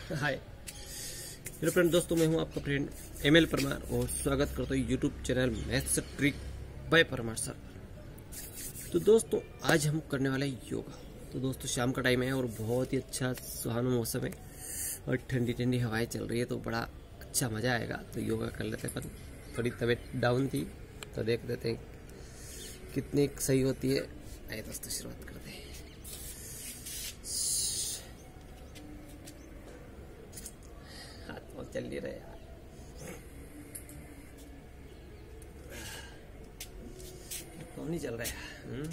हाय मेरे फ्रेंड दोस्तों, मैं हूं आपका फ्रेंड ML परमार और स्वागत करता हूं YouTube channel maths trick by Parmar sir. तो दोस्तों आज हम करने वाले हैं योगा। तो दोस्तों शाम का टाइम है और बहुत ही अच्छा सुहाना मौसम है और ठंडी ठंडी हवाएं चल रही है, तो बड़ा अच्छा मज़ा आएगा। तो योगा कर लेते हैं। पर थोड़ी तबीयत डाउन थी तो देख लेते हैं कितनी सही होती है। आइए दोस्तों शुरुआत करते हैं। हाथ बहुत चल नहीं रहे यार, तो नहीं चल रहा है।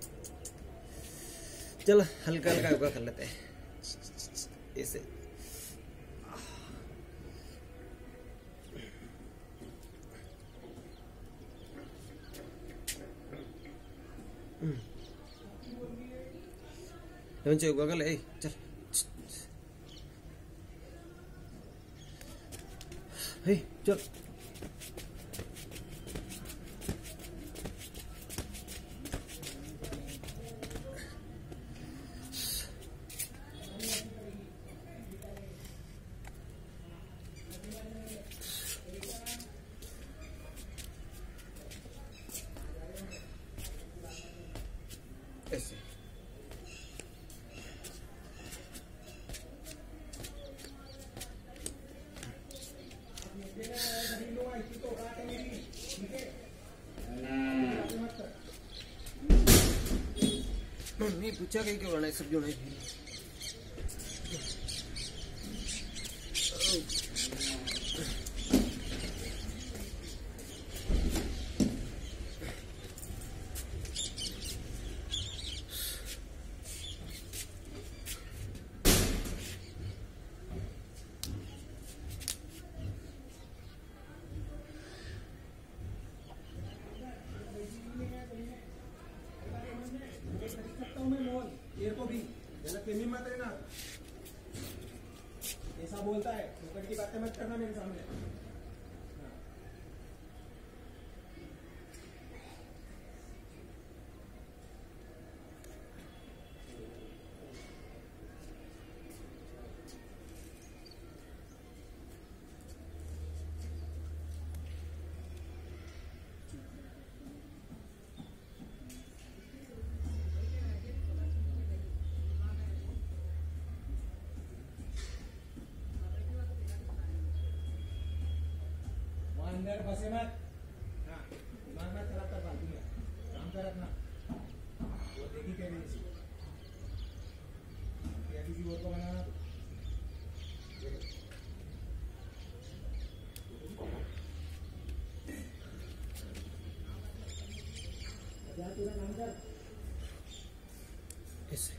चल हल्का हल्का योगा कर लेते हैं ऐसे। योगा कर ले, चल चल। ऐसे नहीं पूछा कहीं क्यों बनाए सब जो नहीं। मत रहना, ऐसा बोलता है ऊपर की बातें मत करना मेरे सामने। अंदर बसे मत, हाँ दिमाग मत खराब कर फालतू में, काम कर अपना। वो देखी क्या नहीं या किसी और को बनाना पूरा काम कर ऐसे।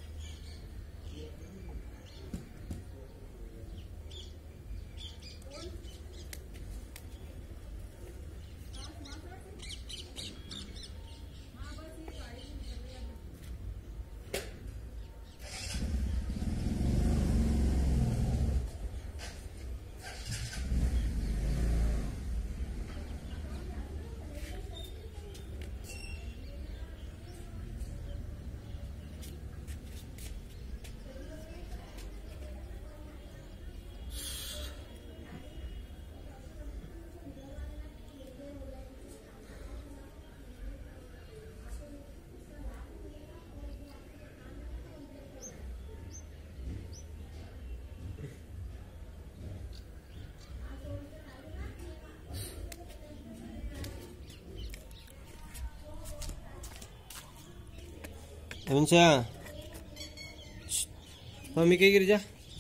मम्मी कहीं गिर जा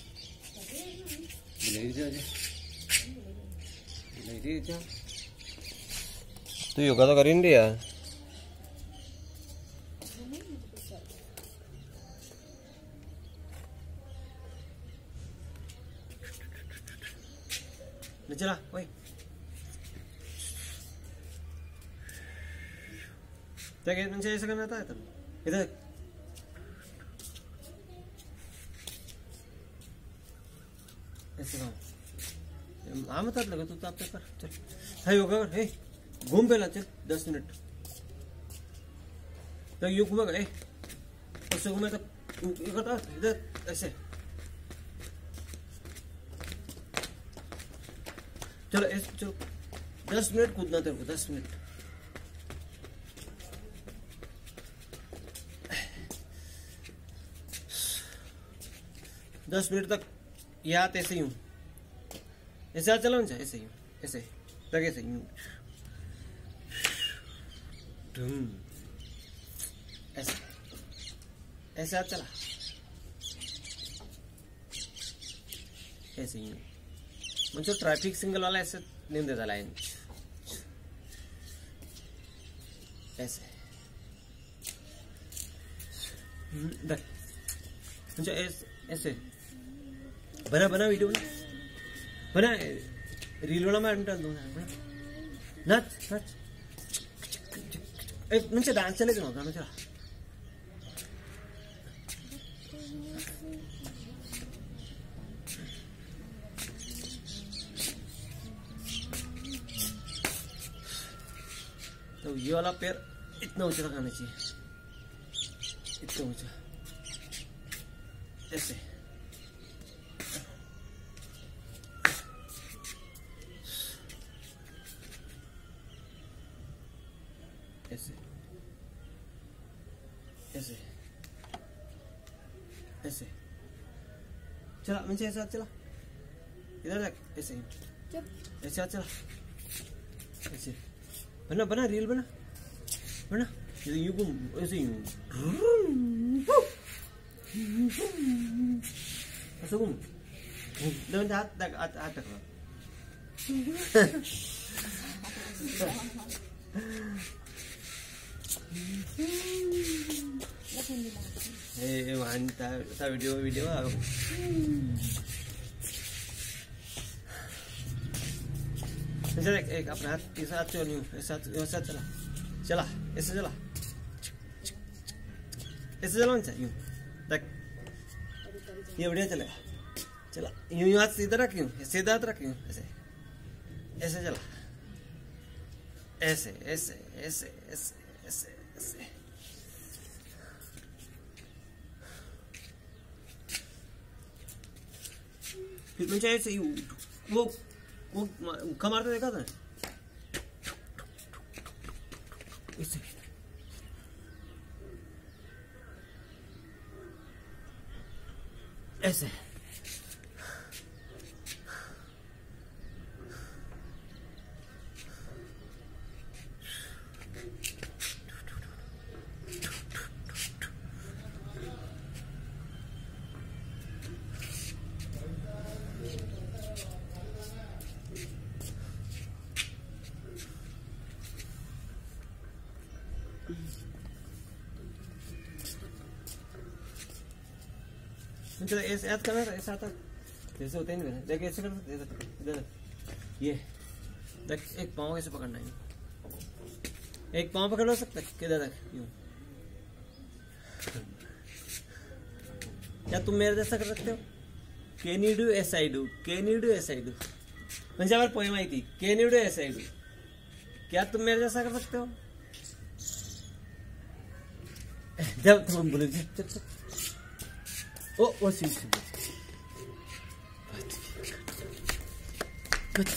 तू योगा तो कर ही नहीं रहा। चला वही ऐसा करना था इधर। ऐसे मत लगा तो आप कर। चल है योगा कर, हे घूम पे ला, चल 10 मिनट तक यूं घूमेगा। उससे घूमे तक करता इधर ऐसे। चलो ऐसे चलो 10 मिनट कूदना तेरे को 10 मिनट। दस मिनट तक ये हाथ ऐसे ही हूँ, ऐसे हाथ चलाओ ना, ऐसे ही हूँ, ऐसे तक ऐसे ही हूँ, ऐसे ऐसे हाथ चला, ऐसे ही हूँ। मुझे ट्रैफिक सिग्नल वाला ऐसे नहीं देता लाइन, ऐसे देख मुझे ऐसे बना बना वीडियो बना रील वाला मैं डाल दूंगा। नाच नाच एक मुझे डांस चलेगा ना, गाना चला। तो ये वाला पैर इतना ऊंचा लगाना चाहिए, इतना ऊंचा, ऐसे ऐसे ऐसे ऐसे चला, मुझे ऐसे हाथ चला, इधर देख, ऐसे ऐसे हाथ चला, ऐसे बना बना रील बना बना, यूं घूम, ऐसे यूं ऐसे घूम, हाथ तक हाथ तक वीडियो वीडियो एक अपना हाथ इस हाथ से नहीं, ऐसा चला चला, ऐसे चला, ऐसे चला ना, यूं देख, ये बढ़िया चलेगा, चला यूं यूं हाथ सीधा रख, यूं सीधा हाथ रख, यूं ऐसे ऐसे चला, ऐसे ऐसे ऐसे ऐसे ऐसे ऐसे फिर मुझे ऐसे ही वो मारते देखा था ऐसे, ऐसे चलो ऐसे ऐसा करना, ऐसा आता जैसे होते हैं, देख ऐसे कर सकते, इधर ये देख, एक पाँव कैसे पकड़ना है, एक पाँव पकड़ सकते किधर तक, यूं। क्या तुम मेरे जैसा कर सकते हो? Can you do as I do, can you do as I do, मुझे हमारी पोएम आई थी, can you do as I do, क्या तुम मेरे जैसा कर सकते हो? जब तुम बोले ओ सी कुछ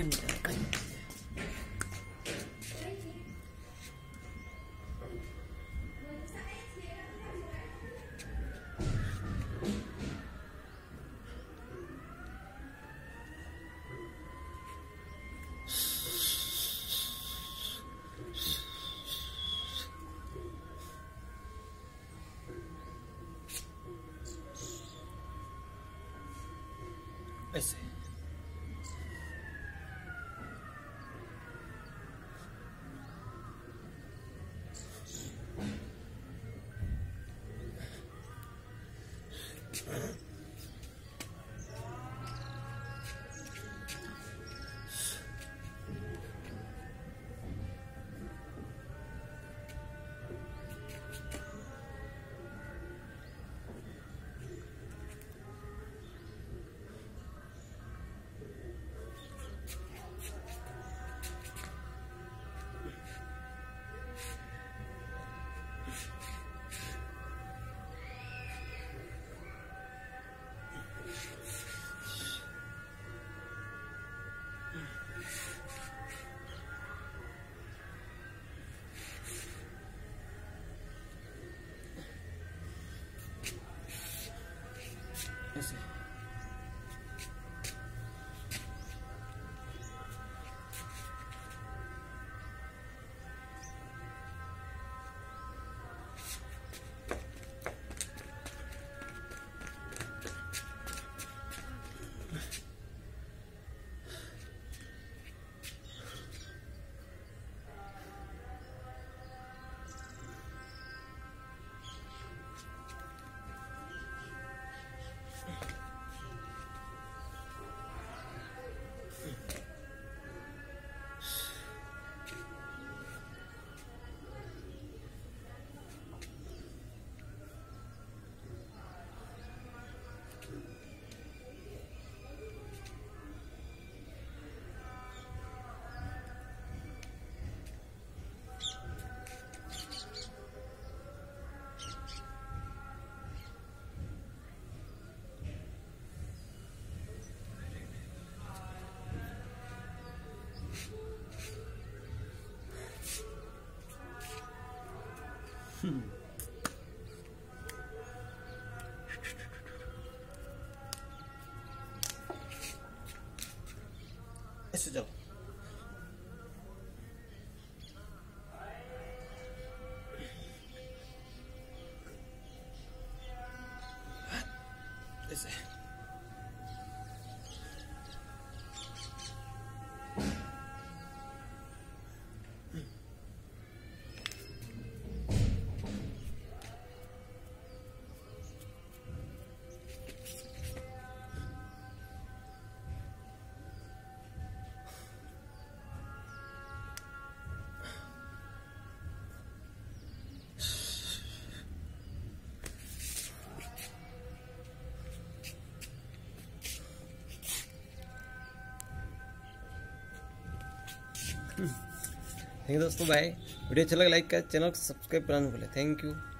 ऐसे ऐसे। ऐसे जाओ। ऐसे। थैंक यू दोस्तों, बाय। वीडियो अच्छा लगा लाइक कर, चैनल को सब्सक्राइब करना भूलें। Thank you.